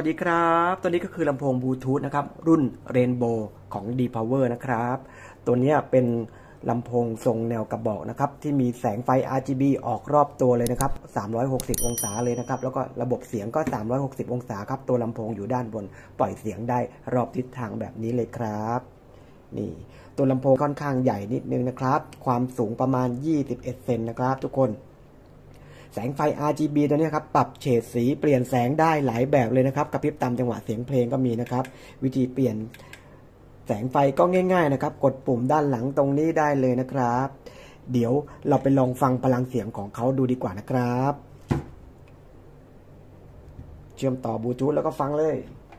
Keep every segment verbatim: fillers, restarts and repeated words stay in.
วัสดีครับตัวนี้ก็คือลำโพงบลูทูธนะครับรุ่น Rainbow ของ D-Power นะครับตัวนี้เป็นลำโพงทรงแนวกระบอกนะครับที่มีแสงไฟ อาร์ จี บี ออกรอบตัวเลยนะครับสามร้อยหกสิบองศาเลยนะครับแล้วก็ระบบเสียงก็สามร้อยหกสิบองศาครับตัวลำโพงอยู่ด้านบนปล่อยเสียงได้รอบทิศทางแบบนี้เลยครับนี่ตัวลำโพงค่อนข้างใหญ่นิดนึงนะครับความสูงประมาณยี่สิบเอ็ดเซนนะครับทุกคนแสงไฟ อาร์ จี บี ตัวนี้ครับปรับเฉดสีเปลี่ยนแสงได้หลายแบบเลยนะครับกระพริบตามจังหวะเสียงเพลงก็มีนะครับวิธีเปลี่ยนแสงไฟก็ง่ายๆนะครับกดปุ่มด้านหลังตรงนี้ได้เลยนะครับเดี๋ยวเราไปลองฟังพลังเสียงของเขาดูดีกว่านะครับเชื่อมต่อบลูทูธแล้วก็ฟังเลย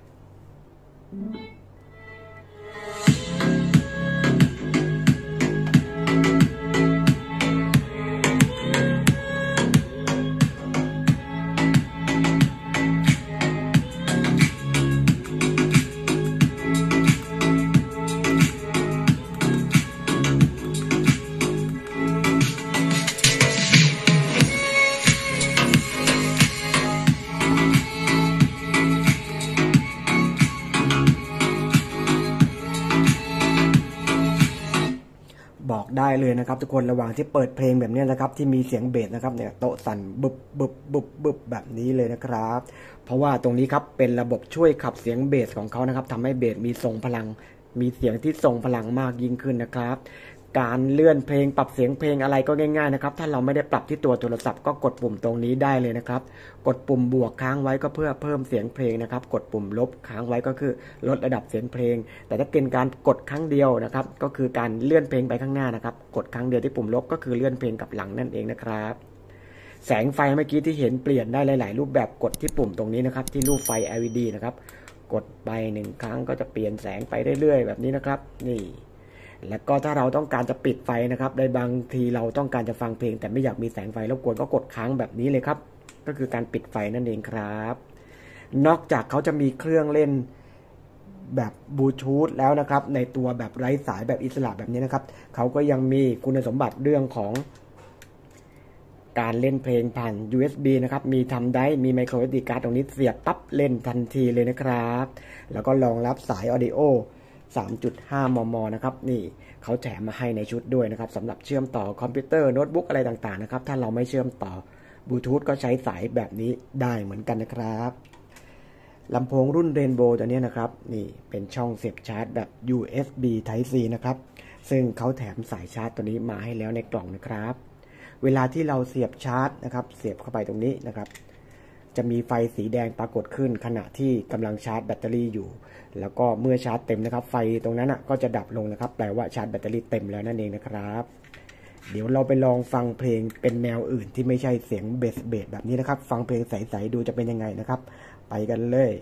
บอกได้เลยนะครับทุกคนระหว่างที่เปิดเพลงแบบนี้นะครับที่มีเสียงเบสนะครับเนี่ยโต๊ะสั่นบึบบึบบึบบึบแบบนี้เลยนะครับเพราะว่าตรงนี้ครับเป็นระบบช่วยขับเสียงเบสของเขานะครับทำให้เบสมีทรงพลังมีเสียงที่ทรงพลังมากยิ่งขึ้นนะครับการเลื่อนเพลงปรับเสียงเพลงอะไรก็ง่ายๆนะครับถ้าเราไม่ได้ปรับที่ตัวโทรศัพท์ก็กดปุ่มตรงนี้ได้เลยนะครับกดปุ่มบวกค้างไว้ก็เพื่อเพิ่มเสียงเพลงนะครับกดปุ่มลบค้างไว้ก็คือลดระดับเสียงเพลงแต่ถ้าเป็นการกดครั้งเดียวนะครับก็คือการเลื่อนเพลงไปข้างหน้านะครับกดครั้งเดียวที่ปุ่มลบก็คือเลื่อนเพลงกลับหลังนั่นเองนะครับแสงไฟเมื่อกี้ที่เห็นเปลี่ยนได้หลายๆรูปแบบกดที่ปุ่มตรงนี้นะครับที่รูปไฟ แอล อี ดี นะครับกดไปหนึ่งครั้งก็จะเปลี่ยนแสงไปเรื่อยๆแบบนี้นะครับนี่แล้วก็ถ้าเราต้องการจะปิดไฟนะครับในบางทีเราต้องการจะฟังเพลงแต่ไม่อยากมีแสงไฟรบกวนก็กดค้างแบบนี้เลยครับก็คือการปิดไฟนั่นเองครับนอกจากเขาจะมีเครื่องเล่นแบบบลูทูธแล้วนะครับในตัวแบบไร้สายแบบอิสระแบบนี้นะครับเขาก็ยังมีคุณสมบัติเรื่องของการเล่นเพลงผ่าน ยู เอส บี นะครับมีทำได้มีไมโคร เอส ดี การ์ดตรงนี้เสียบปั๊บเล่นทันทีเลยนะครับแล้วก็รองรับสายออดิโอสามจุดห้า มม นะครับนี่เขาแถมมาให้ในชุดด้วยนะครับสำหรับเชื่อมต่อคอมพิวเตอร์โน้ตบุ๊กอะไรต่างๆนะครับถ้าเราไม่เชื่อมต่อบลูทูธก็ใช้สายแบบนี้ได้เหมือนกันนะครับลำโพงรุ่น Rainbow ตัวนี้นะครับนี่เป็นช่องเสียบชาร์จแบบ ยู เอส บี Type C นะครับซึ่งเขาแถมสายชาร์จตัวนี้มาให้แล้วในกล่องนะครับเวลาที่เราเสียบชาร์จนะครับเสียบเข้าไปตรงนี้นะครับจะมีไฟสีแดงปรากฏขึ้นขณะที่กำลังชาร์จแบตเตอรี่อยู่แล้วก็เมื่อชาร์จเต็มนะครับไฟตรงนั้นอ่ะก็จะดับลงนะครับแปลว่าชาร์จแบตเตอรี่เต็มแล้วนั่นเองนะครับเดี๋ยวเราไปลองฟังเพลงเป็นแนวอื่นที่ไม่ใช่เสียงเบสเบสแบบนี้นะครับฟังเพลงใสๆดูจะเป็นยังไงนะครับไปกันเลย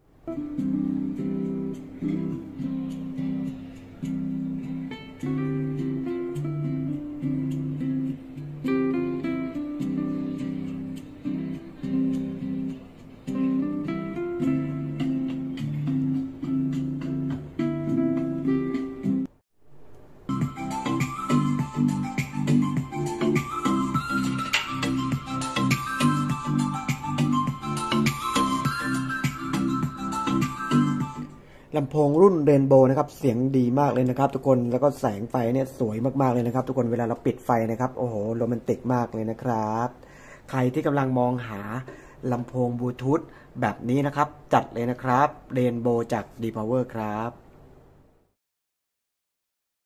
ลำโพงรุ่น Rainbow นะครับเสียงดีมากเลยนะครับทุกคนแล้วก็แสงไฟเนี่ยสวยมากๆเลยนะครับทุกคนเวลาเราปิดไฟนะครับโอ้โหโรแมนติกมากเลยนะครับใครที่กำลังมองหาลำโพงบลูทูธแบบนี้นะครับจัดเลยนะครับ Rainbow จาก D-Power ครับ